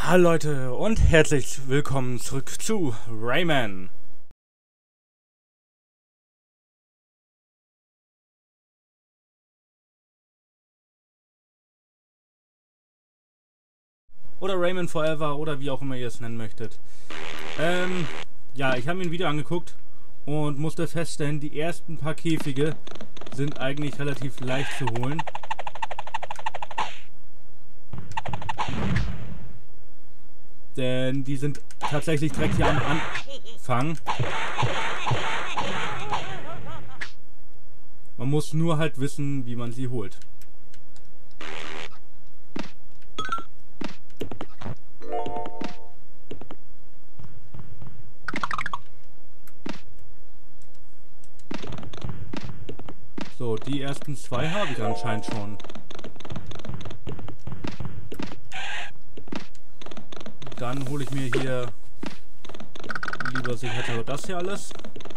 Hallo Leute und herzlich willkommen zurück zu Rayman. Oder Rayman Forever oder wie auch immer ihr es nennen möchtet. Ja, ich habe mir ein Video angeguckt und musste feststellen, die ersten paar Käfige sind eigentlich relativ leicht zu holen. Denn die sind tatsächlich direkt hier am Anfang. Man muss nur halt wissen, wie man sie holt. So, die ersten zwei habe ich anscheinend schon. Dann hole ich mir hier lieber sicher das hier alles.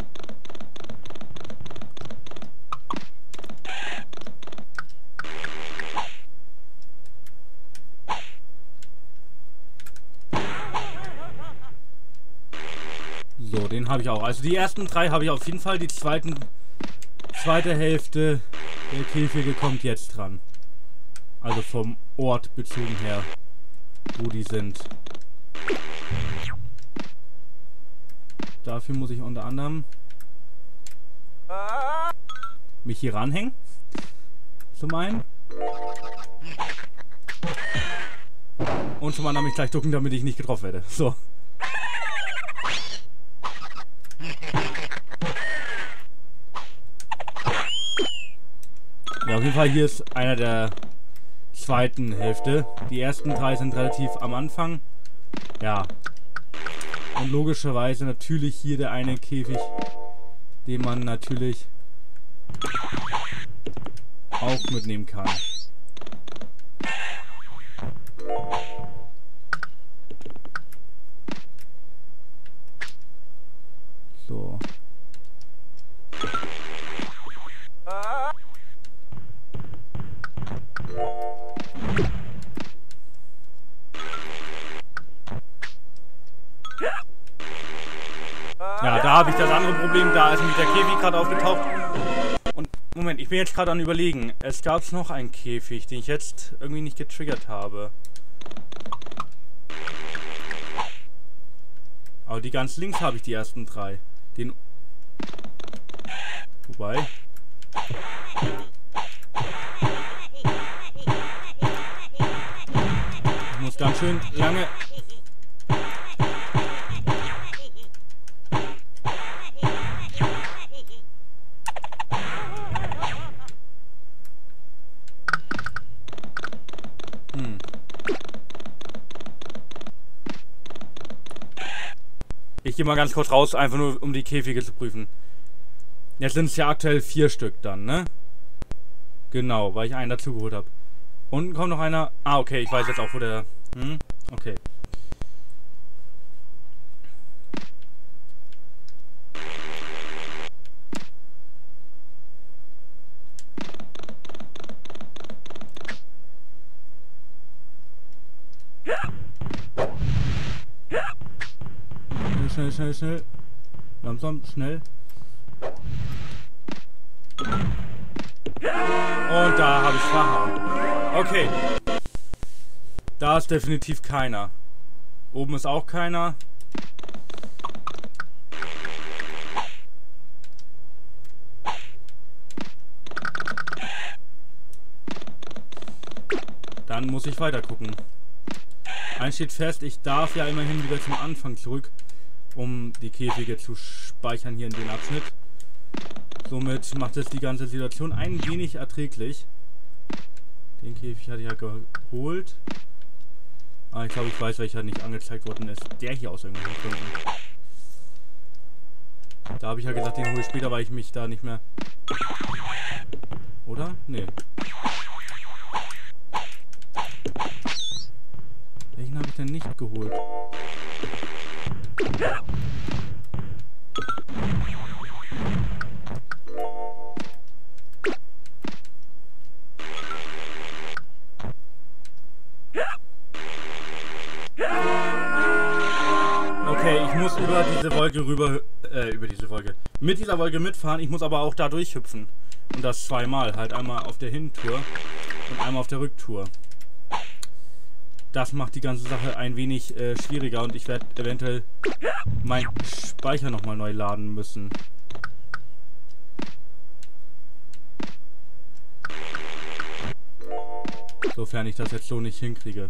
So, den habe ich auch. Also die ersten drei habe ich auf jeden Fall. Die zweite Hälfte der Käfige kommt jetzt dran. Also vom Ort bezogen her, wo die sind. Dafür muss ich unter anderem mich hier ranhängen. Zum einen. Und zum anderen mich gleich ducken, damit ich nicht getroffen werde. So. Ja, auf jeden Fall hier ist einer der zweiten Hälfte. Die ersten drei sind relativ am Anfang. Ja. Und logischerweise natürlich hier der eine Käfig, den man natürlich auch mitnehmen kann. So. Ja, da habe ich das andere Problem, da ist nämlich der Käfig gerade aufgetaucht. Und Moment, ich bin jetzt gerade an Überlegen. Es gab noch einen Käfig, den ich jetzt irgendwie nicht getriggert habe. Aber die ganz links habe ich die ersten drei. Den... Wobei... Ich muss ganz schön lange... Ich gehe mal ganz kurz raus, einfach nur um die Käfige zu prüfen. Jetzt sind es ja aktuell 4 Stück dann, ne? Genau, weil ich einen dazu geholt habe. Unten kommt noch einer. Ah, okay, ich weiß jetzt auch, wo der... Okay. Schnell. Langsam, schnell. Und da habe ich verhauen. Okay. Da ist definitiv keiner. Oben ist auch keiner. Dann muss ich weiter gucken. Eins steht fest, ich darf ja immerhin wieder zum Anfang zurück, um die Käfige zu speichern hier in den Abschnitt. Somit macht es die ganze Situation ein wenig erträglich. Den Käfig hatte ich ja geholt. Ah, ich glaube, ich weiß, welcher nicht angezeigt worden ist. Der hier aus irgendwelchen Gründen. Da habe ich ja gesagt, den hole ich später, weil ich mich da nicht mehr... Oder? Nee. Welchen habe ich denn nicht geholt? Okay, ich muss über diese Wolke rüber, mit dieser Wolke mitfahren. Ich muss aber auch da durchhüpfen. Und das zweimal. Halt einmal auf der Hintour und einmal auf der Rücktour. Das macht die ganze Sache ein wenig schwieriger und ich werde eventuell meinen Speicher nochmal neu laden müssen. Sofern ich das jetzt so nicht hinkriege.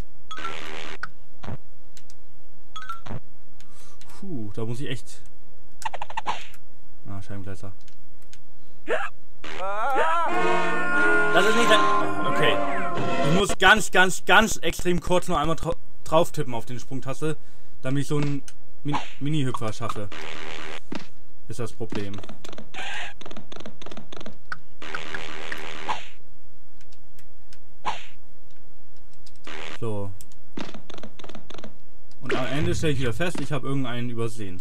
Puh, da muss ich echt... Ah, Scheibengleiser. Das ist nicht ein... Okay. Ich muss ganz extrem kurz nur einmal drauf tippen auf den Sprungtaste, damit ich so einen Mini-Hüpfer schaffe. Ist das Problem. So. Und am Ende stelle ich wieder fest, ich habe irgendeinen übersehen.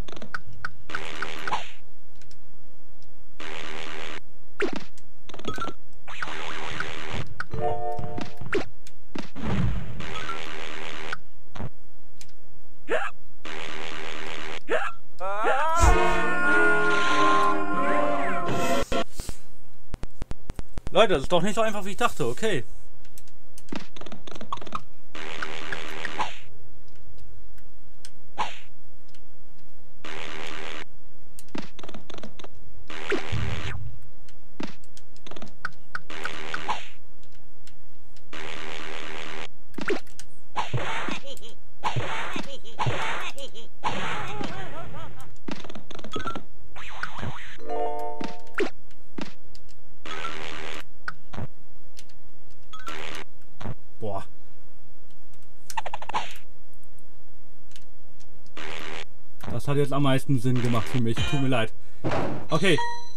Leute, das ist doch nicht so einfach, wie ich dachte. Okay. Boah. Das hat jetzt am meisten Sinn gemacht für mich. Tut mir leid. Okay.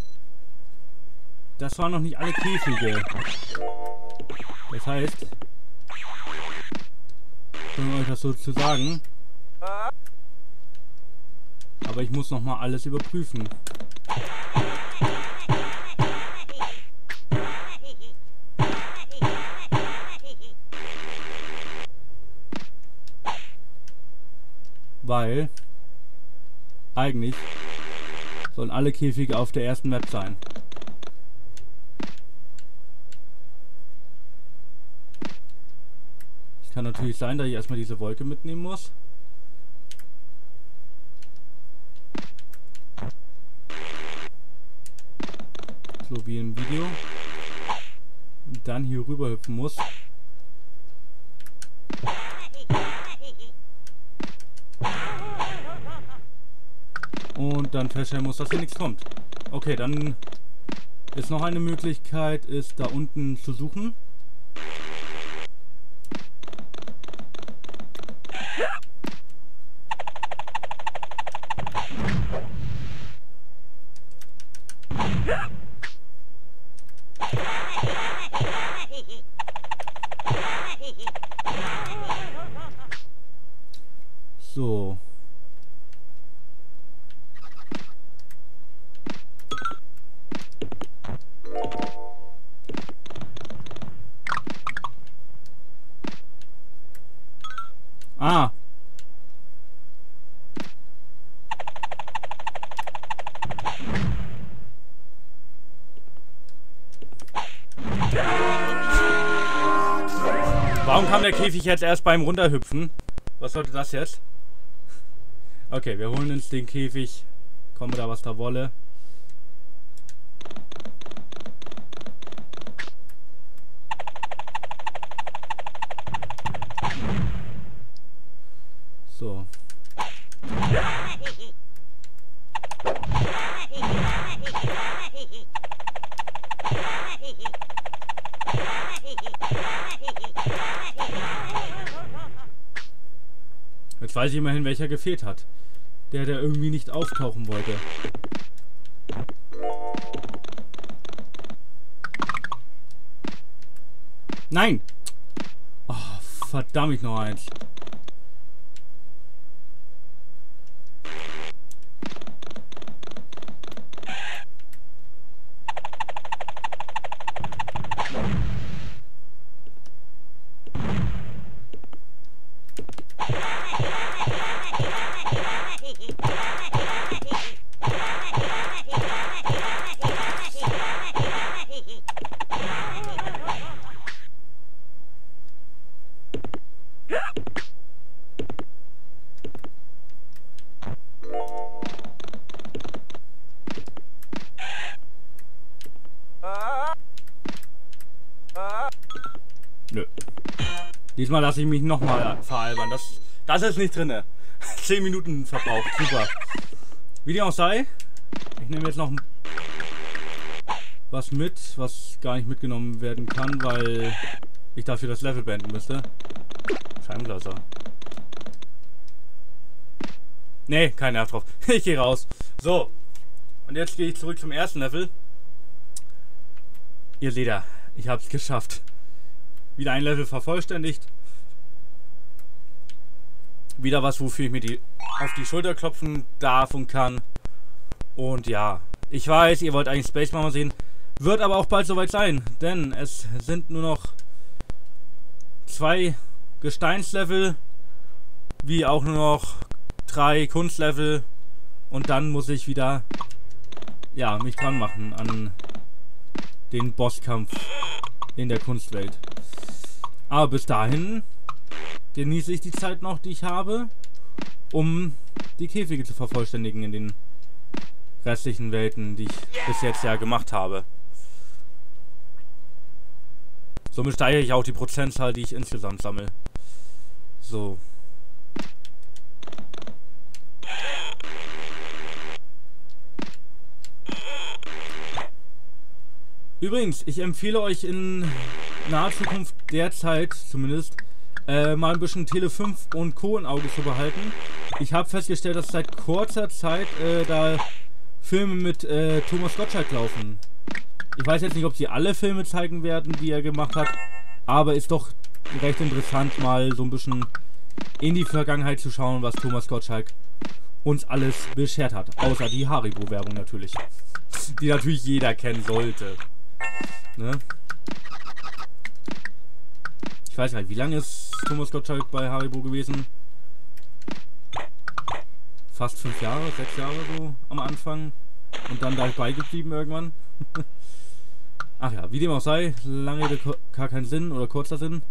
Das waren noch nicht alle Käfige. Das heißt, um euch das so zu sagen. Aber ich muss noch mal alles überprüfen. Weil eigentlich sollen alle Käfige auf der ersten Map sein. Es kann natürlich sein, dass ich erstmal diese Wolke mitnehmen muss. So wie im Video. Und dann hier rüber hüpfen muss. Und dann feststellen muss, dass hier nichts kommt. Okay, dann ist noch eine Möglichkeit, ist da unten zu suchen. So. Ah. Warum kam der Käfig jetzt erst beim Runterhüpfen? Was sollte das jetzt? Okay, wir holen uns den Käfig. Komme da, was da wolle. So. Jetzt weiß ich immerhin, welcher gefehlt hat. Der irgendwie nicht auftauchen wollte. Nein! Oh, verdammt noch eins. Nö. Diesmal lasse ich mich nochmal veralbern. Das ist nicht drinne. 10 Minuten verbraucht. Super. Wie dem auch sei. Ich nehme jetzt noch was mit, was gar nicht mitgenommen werden kann, weil ich dafür das Level beenden müsste. Scheinglaser. Nee, kein Nerv drauf. Ich gehe raus. So. Und jetzt gehe ich zurück zum ersten Level. Ihr seht ja, ich habe es geschafft. Wieder ein Level vervollständigt. Wieder was, wofür ich mir auf die Schulter klopfen darf und kann. Und ja, ich weiß, ihr wollt eigentlich Space Mama sehen. Wird aber auch bald soweit sein. Denn es sind nur noch 2 Gesteinslevel. Wie auch nur noch 3 Kunstlevel. Und dann muss ich wieder, ja, mich dran machen an den Bosskampf in der Kunstwelt. Aber bis dahin genieße ich die Zeit noch, die ich habe, um die Käfige zu vervollständigen in den restlichen Welten, die ich bis jetzt ja gemacht habe. Somit steigere ich auch die Prozentzahl, die ich insgesamt sammle. So. Übrigens, ich empfehle euch in naher Zukunft derzeit zumindest mal ein bisschen Tele 5 und Co. im Auge zu behalten. Ich habe festgestellt, dass seit kurzer Zeit da Filme mit Thomas Gottschalk laufen. Ich weiß jetzt nicht, ob sie alle Filme zeigen werden, die er gemacht hat, aber ist doch recht interessant, mal so ein bisschen in die Vergangenheit zu schauen, was Thomas Gottschalk uns alles beschert hat. Außer die Haribo-Werbung natürlich. Die natürlich jeder kennen sollte. Ne? Ich weiß nicht, wie lange ist Thomas Gottschalk bei Haribo gewesen? Fast 5 Jahre, 6 Jahre so am Anfang. Und dann dabei geblieben irgendwann. Ach ja, wie dem auch sei, lange Rede, gar keinen Sinn oder kurzer Sinn.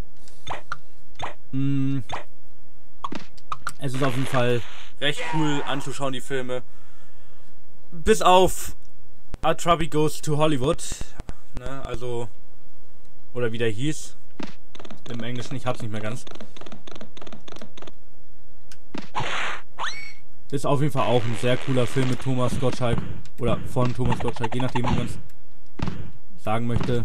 Es ist auf jeden Fall recht cool anzuschauen, die Filme. Bis auf A Truby Goes to Hollywood. Ne, also, oder wie der hieß. Im Englischen, ich hab's nicht mehr ganz. Ist auf jeden Fall auch ein sehr cooler Film mit Thomas Gottschalk. Oder von Thomas Gottschalk, je nachdem, wie man es sagen möchte.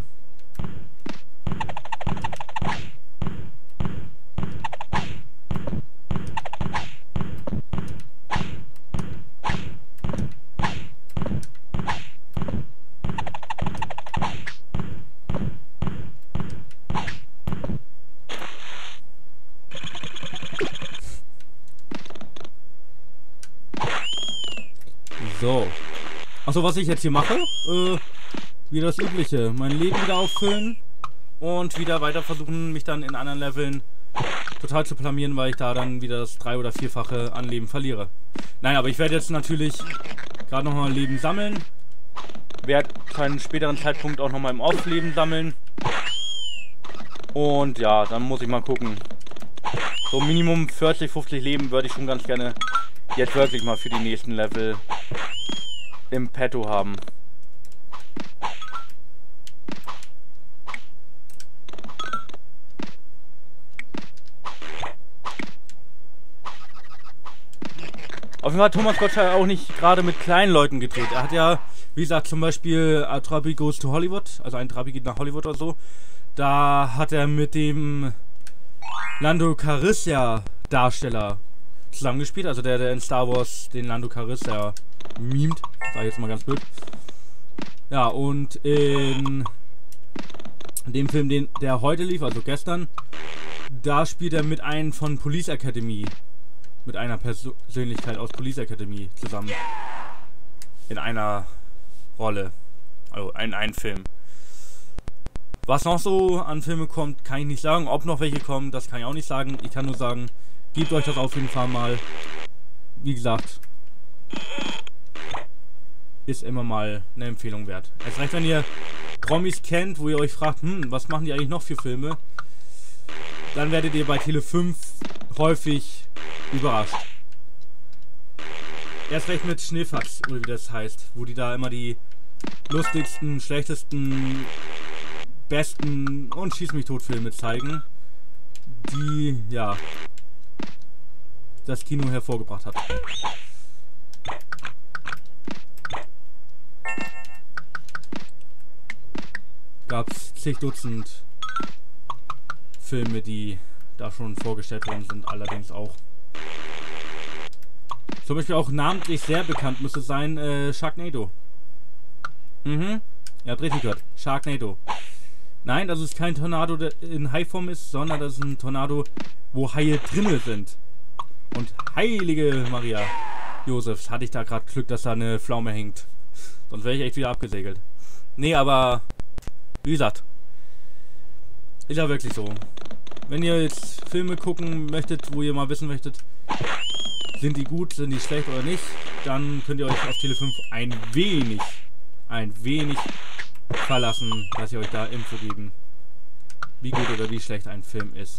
So. Achso, was ich jetzt hier mache, wie das Übliche. Mein Leben wieder auffüllen und wieder weiter versuchen, mich dann in anderen Leveln total zu blamieren, weil ich da dann wieder das 3- oder 4-fache an Leben verliere. Nein, aber ich werde jetzt natürlich gerade nochmal Leben sammeln. Werde zu einem späteren Zeitpunkt auch nochmal im Off-Leben sammeln. Und ja, dann muss ich mal gucken. So Minimum 40, 50 Leben würde ich schon ganz gerne jetzt wirklich mal für die nächsten Level im Petto haben. Auf jeden Fall hat Thomas Gottschalk auch nicht gerade mit kleinen Leuten gedreht. Er hat ja, wie gesagt, zum Beispiel A Truby Goes to Hollywood, also ein Trabi geht nach Hollywood oder so. Da hat er mit dem Lando Calrissian Darsteller zusammengespielt, also der in Star Wars den Lando Calrissian mimt, sag ich jetzt mal ganz blöd. Ja, und in dem Film, der heute lief, also gestern, da spielt er mit einem von Police Academy, mit einer Persönlichkeit aus Police Academy zusammen. In einer Rolle, also in einem Film. Was noch so an Filme kommt, kann ich nicht sagen. Ob noch welche kommen, das kann ich auch nicht sagen. Ich kann nur sagen, gebt euch das auf jeden Fall mal. Wie gesagt, ist immer mal eine Empfehlung wert. Erst recht, wenn ihr Promis kennt, wo ihr euch fragt, was machen die eigentlich noch für Filme? Dann werdet ihr bei Tele 5 häufig überrascht. Erst recht mit Schneefax, oder wie das heißt, wo die da immer die lustigsten, schlechtesten, besten und Schieß mich tot Filme zeigen, die, ja, das Kino hervorgebracht hat. Gab's zig Dutzend Filme, die da schon vorgestellt worden sind, allerdings auch. Zum Beispiel auch namentlich sehr bekannt müsste sein, Sharknado. Ihr habt richtig gehört, Sharknado. Nein, das ist kein Tornado, der in Haiform ist, sondern das ist ein Tornado, wo Haie drinne sind. Und heilige Maria Josefs, hatte ich da gerade Glück, dass da eine Pflaume hängt. Sonst wäre ich echt wieder abgesegelt. Nee, aber wie gesagt, ist ja wirklich so. Wenn ihr jetzt Filme gucken möchtet, wo ihr mal wissen möchtet, sind die gut, sind die schlecht oder nicht, dann könnt ihr euch auf Tele 5 ein wenig verlassen, dass ihr euch da Info geben, wie gut oder wie schlecht ein Film ist.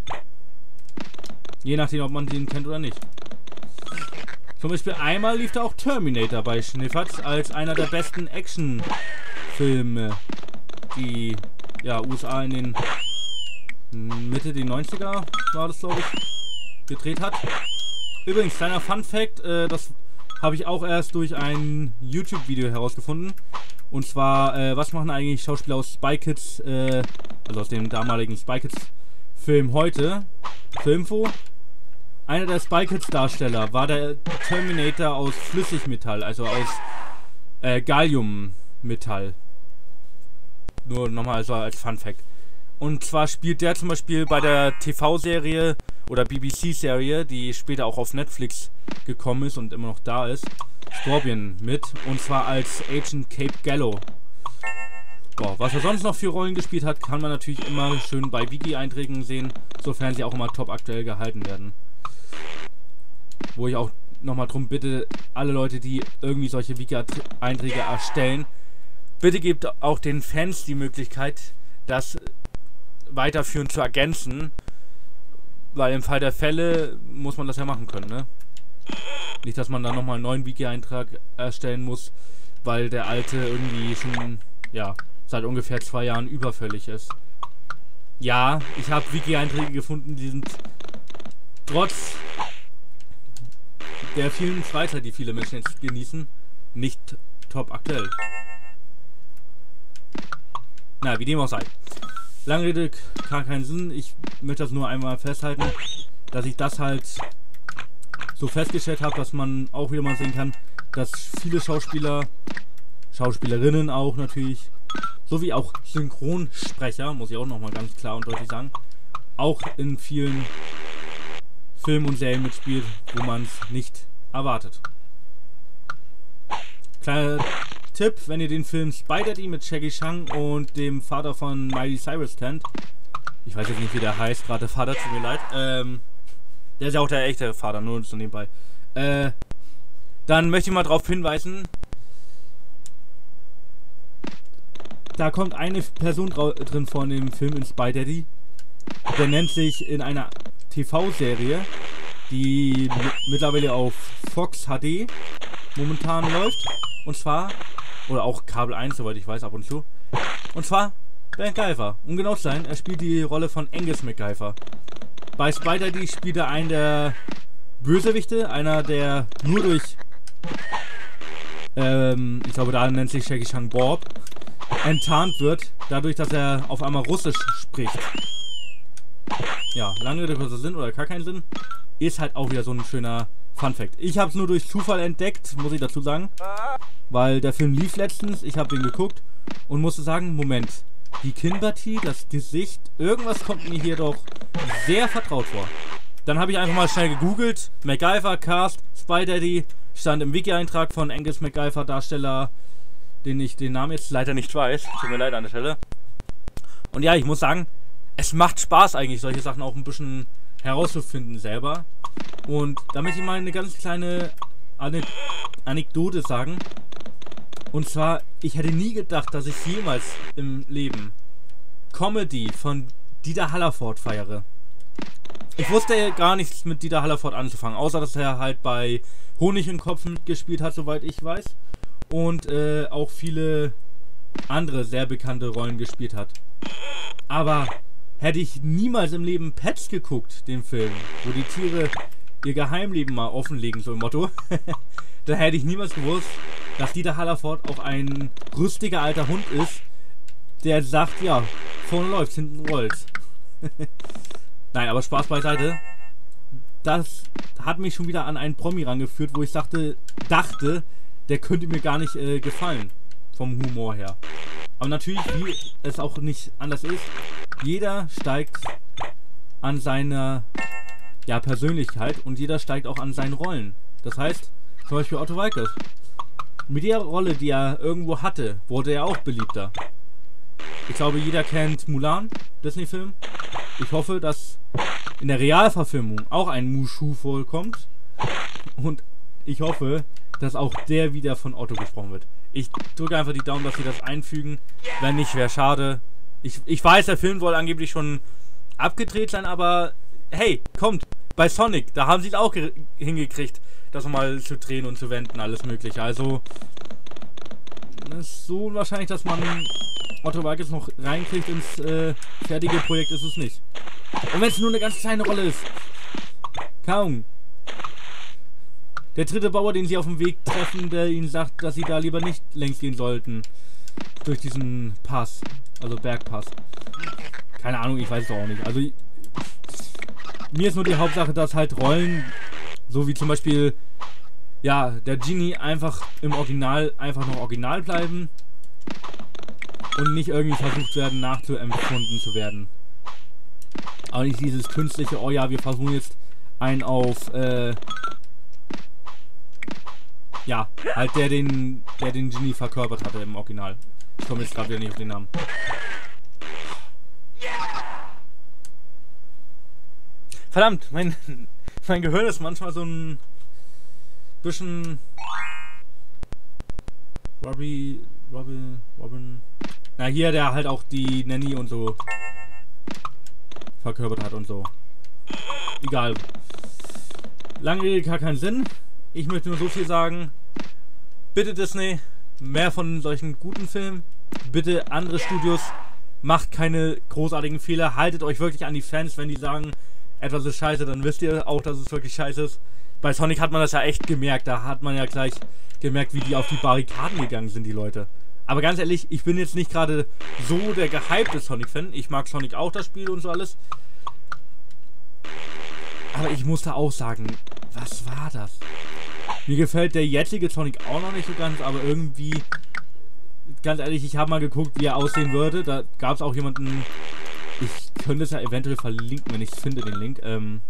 Je nachdem, ob man den kennt oder nicht. Zum Beispiel einmal lief da auch Terminator bei Schneefatz als einer der besten Actionfilme, die ja USA in den Mitte der 90er war das, glaube ich, gedreht hat. Übrigens, kleiner Fun Fact, das habe ich auch erst durch ein YouTube-Video herausgefunden. Und zwar, was machen eigentlich Schauspieler aus Spy Kids, also aus dem damaligen Spy Kids Film heute? Zur Info, einer der Spy Kids Darsteller war der Terminator aus Flüssigmetall, also aus Galliummetall. Nur nochmal also als Fun Fact. Und zwar spielt der zum Beispiel bei der TV-Serie oder BBC-Serie, die später auch auf Netflix gekommen ist und immer noch da ist, Scorpion mit. Und zwar als Agent Cape Gallo. Boah, was er sonst noch für Rollen gespielt hat, kann man natürlich immer schön bei Wiki-Einträgen sehen, sofern sie auch immer top aktuell gehalten werden. Wo ich auch nochmal drum bitte, alle Leute, die irgendwie solche Wiki-Einträge erstellen, bitte gebt auch den Fans die Möglichkeit, das weiterführend zu ergänzen, weil im Fall der Fälle muss man das ja machen können, ne? Nicht, dass man da nochmal einen neuen Wiki-Eintrag erstellen muss, weil der alte irgendwie schon, ja, seit ungefähr 2 Jahren überfällig ist. Ja, ich habe Wiki-Einträge gefunden, die sind trotz der vielen Freizeit, die viele Menschen jetzt genießen, nicht top aktuell. Na, wie dem auch sei. Lange Rede, gar keinen Sinn. Ich möchte das nur einmal festhalten, dass ich das halt so festgestellt habe, dass man auch wieder mal sehen kann, dass viele Schauspieler, Schauspielerinnen auch natürlich, sowie auch Synchronsprecher, muss ich auch nochmal ganz klar und deutlich sagen, auch in vielen Filmen und Serien mitspielt, wo man es nicht erwartet. Kleiner Tipp, wenn ihr den Film Spy Daddy mit Jackie Chan und dem Vater von Miley Cyrus kennt, ich weiß jetzt nicht, wie der heißt, gerade der Vater, tut mir leid, der ist ja auch der echte Vater, nur so nebenbei, dann möchte ich mal darauf hinweisen, da kommt eine Person drin vor in dem Film in Spy Daddy, der nennt sich in einer TV-Serie, die mittlerweile auf Fox HD momentan läuft, und zwar, oder auch Kabel 1, soweit ich weiß, ab und zu, und zwar MacGyver. Um genau zu sein, er spielt die Rolle von Angus MacGyver. Bei Spy Daddy spielt er einen der Bösewichte, einer der nur durch, ich glaube da nennt sich Jackie Chan Bob, enttarnt wird, dadurch, dass er auf einmal Russisch spricht. Ja, lange Rede, kurzer Sinn oder gar keinen Sinn, ist halt auch wieder so ein schöner Funfact. Ich habe es nur durch Zufall entdeckt, muss ich dazu sagen, weil der Film lief letztens, ich habe den geguckt und musste sagen, Moment, die Kinnpartie, das Gesicht, irgendwas kommt mir hier doch sehr vertraut vor. Dann habe ich einfach mal schnell gegoogelt, MacGyver, Cast, Spy Daddy, stand im Wiki-Eintrag von Angus MacGyver, Darsteller, den ich den Namen jetzt leider nicht weiß, tut mir leid an der Stelle. Und ja, ich muss sagen, es macht Spaß eigentlich, solche Sachen auch ein bisschen herauszufinden selber. Und da möchte ich mal eine ganz kleine Anekdote sagen. Und zwar, ich hätte nie gedacht, dass ich jemals im Leben Comedy von Dieter Hallervord feiere. Ich wusste gar nichts mit Dieter Hallervord anzufangen, außer dass er halt bei Honig im Kopf mitgespielt hat, soweit ich weiß. Und auch viele andere sehr bekannte Rollen gespielt hat. Aber hätte ich niemals im Leben Pets geguckt, den Film, wo die Tiere ihr Geheimleben mal offenlegen, so im Motto, da hätte ich niemals gewusst, dass Dieter Hallervord auch ein rüstiger alter Hund ist, der sagt, ja, vorne läuft's, hinten rollt's. Nein, aber Spaß beiseite. Das hat mich schon wieder an einen Promi rangeführt, wo ich dachte, der könnte mir gar nicht gefallen. Vom Humor her. Aber natürlich, wie es auch nicht anders ist, jeder steigt an seiner Persönlichkeit und jeder steigt auch an seinen Rollen. Das heißt, zum Beispiel Otto Walkes. Mit der Rolle, die er irgendwo hatte, wurde er auch beliebter. Ich glaube, jeder kennt Mulan, Disney-Film. Ich hoffe, dass in der Realverfilmung auch ein Mushu vorkommt. Und ich hoffe, dass auch der wieder von Otto gesprochen wird. Ich drücke einfach die Daumen, dass sie das einfügen. Wenn nicht, wäre schade. Ich weiß, der Film soll angeblich schon abgedreht sein, aber hey, kommt, bei Sonic, da haben sie es auch hingekriegt, das mal zu drehen und zu wenden, alles mögliche. Also, es ist so unwahrscheinlich, dass man Otto Walkes noch reinkriegt ins fertige Projekt, ist es nicht. Und wenn es nur eine ganz kleine Rolle ist. Kaum. Der dritte Bauer, den sie auf dem Weg treffen, der ihnen sagt, dass sie da lieber nicht längs gehen sollten. Durch diesen Pass. Also Bergpass. Keine Ahnung, ich weiß es auch nicht. Also mir ist nur die Hauptsache, dass halt Rollen, so wie zum Beispiel, ja, der Genie einfach im Original einfach noch original bleiben. Und nicht irgendwie versucht werden, nachzuempfunden zu werden. Aber nicht dieses künstliche, oh ja, wir versuchen jetzt einen auf, ja, halt der den Genie verkörpert hatte im Original. Ich komme jetzt gerade wieder nicht auf den Namen. Verdammt, mein Gehirn ist manchmal so ein bisschen Robin. Na, hier, der halt auch die Nanny und so verkörpert hat und so. Egal. Lange Rede, gar keinen Sinn. Ich möchte nur so viel sagen. Bitte Disney, mehr von solchen guten Filmen. Bitte andere Studios, macht keine großartigen Fehler. Haltet euch wirklich an die Fans, wenn die sagen, etwas ist scheiße, dann wisst ihr auch, dass es wirklich scheiße ist. Bei Sonic hat man das ja echt gemerkt. Da hat man ja gleich gemerkt, wie die auf die Barrikaden gegangen sind, die Leute. Aber ganz ehrlich, ich bin jetzt nicht gerade so der gehypte Sonic-Fan. Ich mag Sonic auch, das Spiel und so alles. Aber ich musste auch sagen, was war das? Mir gefällt der jetzige Sonic auch noch nicht so ganz, aber irgendwie, ganz ehrlich, ich habe mal geguckt, wie er aussehen würde. Da gab es auch jemanden, ich könnte es ja eventuell verlinken, wenn ich finde, den Link.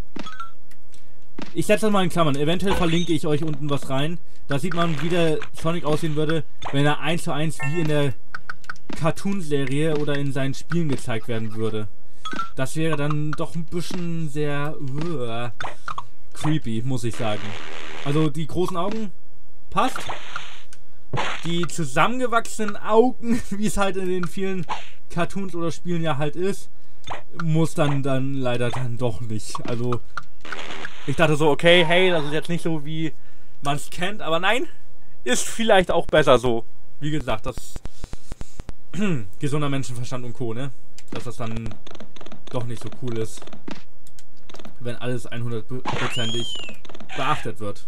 Ich setze das mal in Klammern. Eventuell verlinke ich euch unten was rein. Da sieht man, wie der Sonic aussehen würde, wenn er 1:1 wie in der Cartoon-Serie oder in seinen Spielen gezeigt werden würde. Das wäre dann doch ein bisschen sehr creepy, muss ich sagen. Also die großen Augen passt. Die zusammengewachsenen Augen, wie es halt in den vielen Cartoons oder Spielen ja halt ist, muss dann leider dann doch nicht. Also ich dachte so, okay, hey, das ist jetzt nicht so, wie man es kennt, aber nein, ist vielleicht auch besser so. Wie gesagt, das gesunder Menschenverstand und Co., ne? Dass das dann doch nicht so cool ist, wenn alles 100%ig beachtet wird.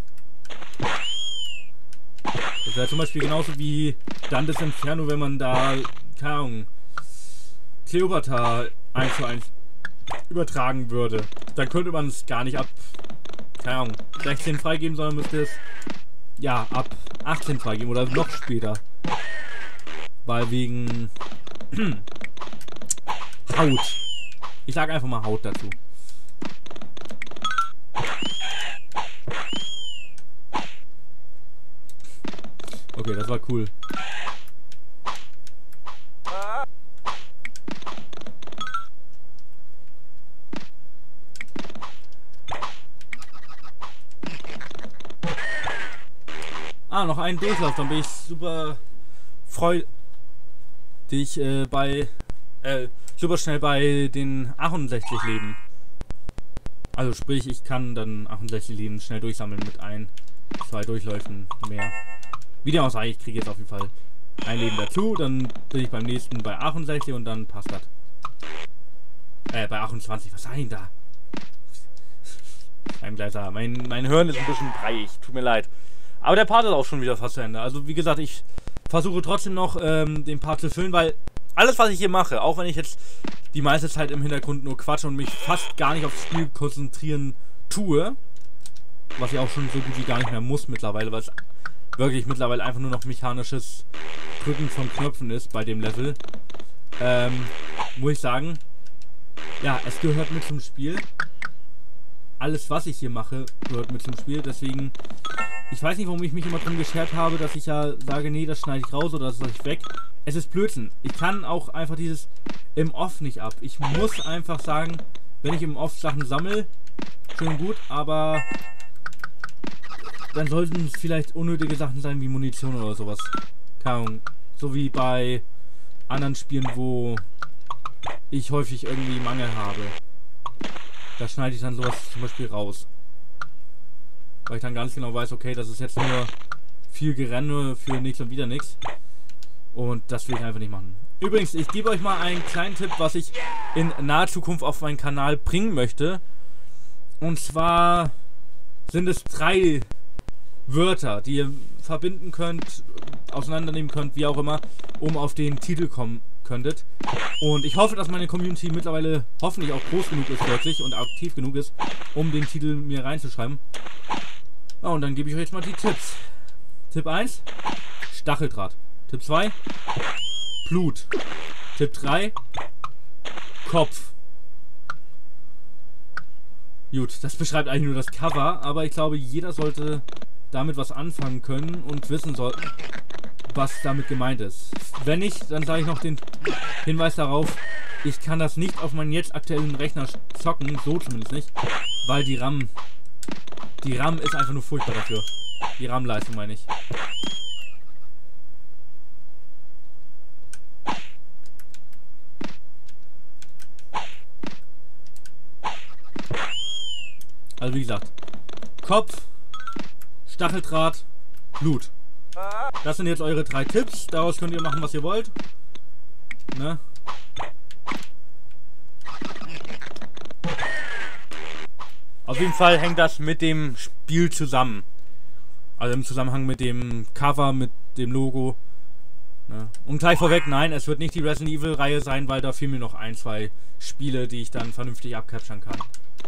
Das wäre zum Beispiel genauso wie Dantes Inferno, wenn man da, keine Ahnung, Cleopatra 1:1 übertragen würde. Dann könnte man es gar nicht ab, keine Ahnung, 16 freigeben, sondern müsste es, ja, ab 18 freigeben oder noch später. Weil wegen Haut. Ich sage einfach mal Haut dazu. Okay, das war cool. noch einen Durchlauf, dann bin ich super freudig super schnell bei den 68 Leben. Also sprich, ich kann dann 68 Leben schnell durchsammeln mit 2 Durchläufen mehr. Wie dem auch sei, ich kriege jetzt auf jeden Fall ein Leben dazu, dann bin ich beim nächsten bei 68 und dann passt das. Bei 28, was sei denn da? Mein Hirn ist ein bisschen breiig, tut mir leid. Aber der Part ist auch schon wieder fast zu Ende. Also wie gesagt, ich versuche trotzdem noch den Part zu füllen, weil alles, was ich hier mache, auch wenn ich jetzt die meiste Zeit im Hintergrund nur quatsche und mich fast gar nicht aufs Spiel konzentrieren tue, was ich auch schon so gut wie gar nicht mehr muss mittlerweile, weil es wirklich mittlerweile einfach nur noch mechanisches Drücken von Knöpfen ist bei dem Level, muss ich sagen, ja, es gehört mit zum Spiel. Alles, was ich hier mache, gehört mit zum Spiel, deswegen, ich weiß nicht, warum ich mich immer drum geschert habe, dass ich ja sage, nee, das schneide ich raus oder das lasse ich weg. Es ist Blödsinn. Ich kann auch einfach dieses im Off nicht ab. Ich muss einfach sagen, wenn ich im Off Sachen sammle, schön gut, aber dann sollten es vielleicht unnötige Sachen sein wie Munition oder sowas. Keine Ahnung. So wie bei anderen Spielen, wo ich häufig irgendwie Mangel habe. Da schneide ich dann sowas zum Beispiel raus. Weil ich dann ganz genau weiß, okay, das ist jetzt nur viel Gerenne für nichts und wieder nichts. Und das will ich einfach nicht machen. Übrigens, ich gebe euch mal einen kleinen Tipp, was ich in naher Zukunft auf meinen Kanal bringen möchte. Und zwar sind es 3 Wörter, die ihr verbinden könnt, auseinandernehmen könnt, wie auch immer, um auf den Titel kommen könntet. Und ich hoffe, dass meine Community mittlerweile hoffentlich auch groß genug ist wirklich und aktiv genug ist, um den Titel mir reinzuschreiben. Ja, und dann gebe ich euch jetzt mal die Tipps. Tipp 1, Stacheldraht. Tipp 2, Blut. Tipp 3, Kopf. Gut, das beschreibt eigentlich nur das Cover, aber ich glaube, jeder sollte damit was anfangen können und wissen soll, was damit gemeint ist. Wenn nicht, dann sage ich noch den Hinweis darauf, ich kann das nicht auf meinen jetzt aktuellen Rechner zocken, so zumindest nicht, weil die RAM ist einfach nur furchtbar dafür. Die RAM-Leistung meine ich. Also wie gesagt, Kopf, Stacheldraht, Blut. Das sind jetzt eure 3 Tipps. Daraus könnt ihr machen, was ihr wollt. Ne? Auf jeden Fall hängt das mit dem Spiel zusammen. Also im Zusammenhang mit dem Cover, mit dem Logo. Ne? Und gleich vorweg, nein, es wird nicht die Resident Evil Reihe sein, weil da fehlen mir noch 1, 2 Spiele, die ich dann vernünftig abcapturen kann.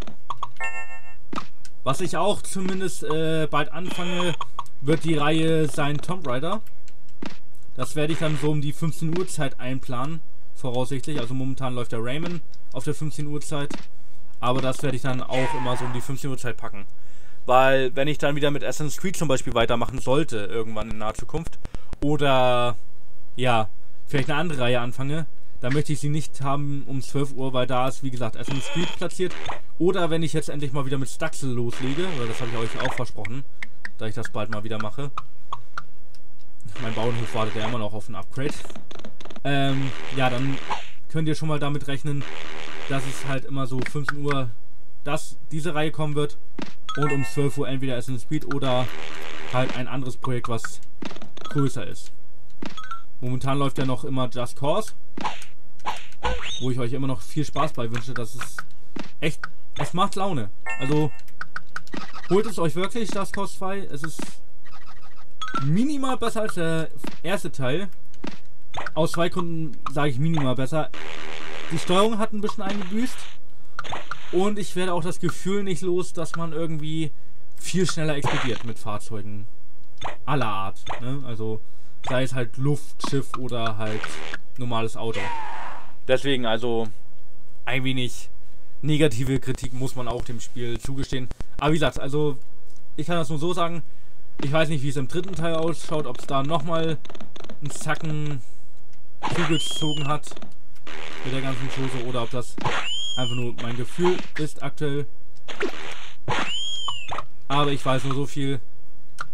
Was ich auch zumindest bald anfange, wird die Reihe sein Tomb Raider. Das werde ich dann so um die 15 Uhr Zeit einplanen, voraussichtlich. Also momentan läuft der Rayman auf der 15 Uhr Zeit. Aber das werde ich dann auch immer so um die 15 Uhr Zeit packen. Weil wenn ich dann wieder mit Assassin's Creed zum Beispiel weitermachen sollte, irgendwann in naher Zukunft, oder ja, vielleicht eine andere Reihe anfange, dann möchte ich sie nicht haben um 12 Uhr, weil da ist, wie gesagt, Assassin's Creed platziert. Oder wenn ich jetzt endlich mal wieder mit Staxel loslege, weil das habe ich euch auch versprochen, da ich das bald mal wieder mache. Mein Bauernhof wartet ja immer noch auf ein Upgrade. Ja, dann könnt ihr schon mal damit rechnen, dass es halt immer so 15 Uhr, dass diese Reihe kommen wird und um 12 Uhr entweder Assassin's Creed oder halt ein anderes Projekt, was größer ist. Momentan läuft ja noch immer Just Cause, wo ich euch immer noch viel Spaß bei wünsche. Das ist echt, es macht Laune. Also holt es euch wirklich, Just Cause 2. Es ist minimal besser als der erste Teil. Aus 2 Gründen sage ich minimal besser. Die Steuerung hat ein bisschen eingebüßt. Und ich werde auch das Gefühl nicht los, dass man irgendwie viel schneller explodiert mit Fahrzeugen aller Art. Ne? Also sei es halt Luftschiff oder halt normales Auto. Deswegen also ein wenig negative Kritik muss man auch dem Spiel zugestehen. Aber wie gesagt, also ich kann das nur so sagen, ich weiß nicht, wie es im 3. Teil ausschaut, ob es da nochmal einen Zacken zugezogen hat mit der ganzen Chose oder ob das einfach nur mein Gefühl ist aktuell. Aber ich weiß nur so viel.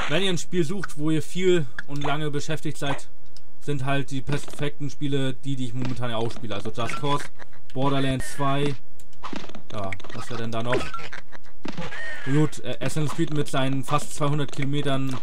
wenn ihr ein Spiel sucht, wo ihr viel und lange beschäftigt seid, sind halt die perfekten Spiele die ich momentan ja auch spiele. Also Just Cause, Borderlands 2, ja, was wäre denn da noch? Gut, Assassin's Creed mit seinen fast 200 Kilometern,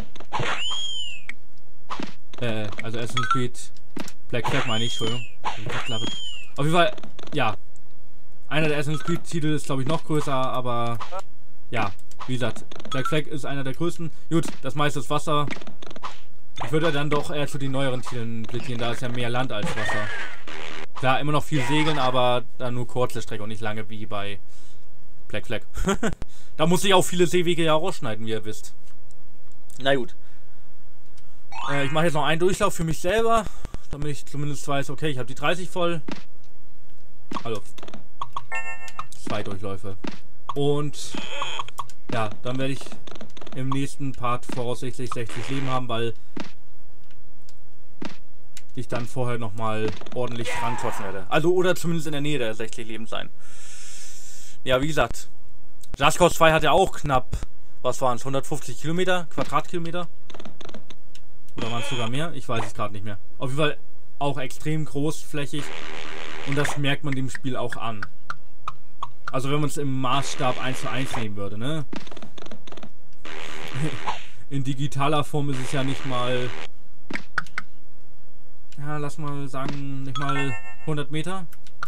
also Assassin's Creed Black Flag meine ich, Entschuldigung. Auf jeden Fall, ja, einer der Assassin's Creed Titel ist glaube ich noch größer, aber ja, wie gesagt, Black Flag ist einer der größten. Gut, das meiste ist Wasser. Ich würde dann doch eher zu den neueren Titeln plädieren, da ist ja mehr Land als Wasser. Klar, immer noch viel segeln, aber dann nur kurze Strecke und nicht lange wie bei Black Flag. Da muss ich auch viele Seewege ja rausschneiden, wie ihr wisst. Na gut. Ich mache jetzt noch einen Durchlauf für mich selber, damit ich zumindest weiß, okay, ich habe die 30 voll. Also 2 Durchläufe. Und ja, dann werde ich im nächsten Part voraussichtlich 60 Leben haben, weil ich dann vorher nochmal ordentlich rankotzen werde. Also, oder zumindest in der Nähe der 60 Leben sein. Ja, wie gesagt, Just Cause 2 hat ja auch knapp, was waren es, 150 Kilometer, Quadratkilometer? Oder waren es sogar mehr? Ich weiß es gerade nicht mehr. Auf jeden Fall auch extrem großflächig und das merkt man dem Spiel auch an. Also wenn man es im Maßstab 1:1 nehmen würde, ne? In digitaler Form ist es ja nicht mal, ja, lass mal sagen, nicht mal 100 Meter.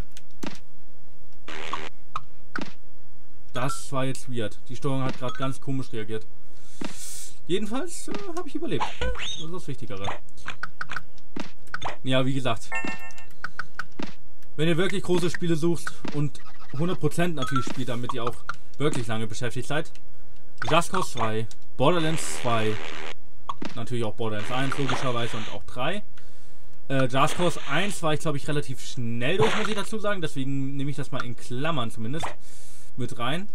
Das war jetzt weird. Die Steuerung hat gerade ganz komisch reagiert. Jedenfalls habe ich überlebt. Das ist das Wichtigere. Ja, wie gesagt, wenn ihr wirklich große Spiele sucht und 100% natürlich spielt, damit ihr auch wirklich lange beschäftigt seid, Just Cause 2, Borderlands 2, natürlich auch Borderlands 1 logischerweise und auch 3. Just Cause 1 war ich glaube ich relativ schnell durch, muss ich dazu sagen, deswegen nehme ich das mal in Klammern zumindest mit rein.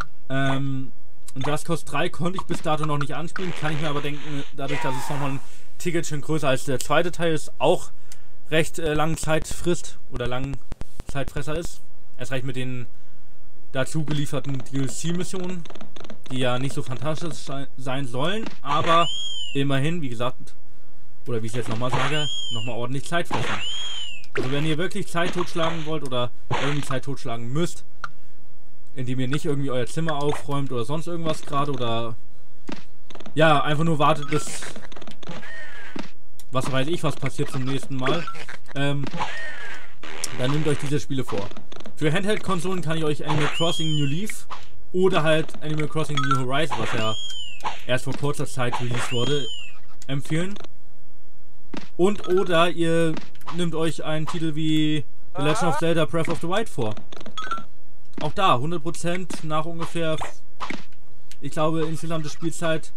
Und Just Cause 3 konnte ich bis dato noch nicht anspielen, kann ich mir aber denken, dadurch, dass es nochmal ein Ticketchen größer als der zweite Teil ist, auch recht lange Zeit frisst oder lang Zeitfresser ist. Erst recht mit den dazu gelieferten DLC-Missionen, die ja nicht so fantastisch sein sollen, aber immerhin, wie gesagt, oder wie ich es jetzt nochmal sage, nochmal ordentlich Zeit fressen. Also wenn ihr wirklich Zeit totschlagen wollt oder irgendwie Zeit totschlagen müsst, indem ihr nicht irgendwie euer Zimmer aufräumt oder sonst irgendwas gerade oder ja, einfach nur wartet bis was weiß ich, was passiert zum nächsten Mal, dann nehmt euch diese Spiele vor. Für Handheld-Konsolen kann ich euch Animal Crossing New Leaf oder halt Animal Crossing New Horizons, was ja erst vor kurzer Zeit released wurde, empfehlen. Und oder ihr nehmt euch einen Titel wie The Legend of Zelda Breath of the Wild vor. Auch da 100% nach ungefähr, ich glaube insgesamt die Spielzeit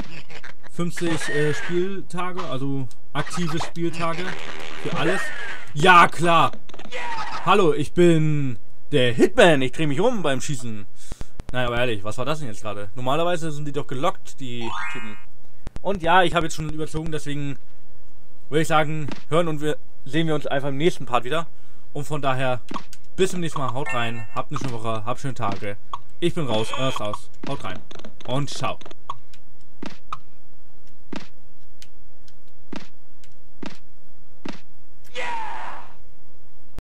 50 Spieltage, also aktive Spieltage für alles. Ja klar! Hallo, ich bin der Hitman, ich drehe mich um beim Schießen. Naja, aber ehrlich, was war das denn jetzt gerade? Normalerweise sind die doch gelockt, die Typen. Und ja, ich habe jetzt schon überzogen, deswegen würde ich sagen, sehen wir uns einfach im nächsten Part wieder. Und von daher, bis zum nächsten Mal, haut rein, habt eine schöne Woche, habt schöne Tage. Ich bin raus, raus, haut rein und ciao.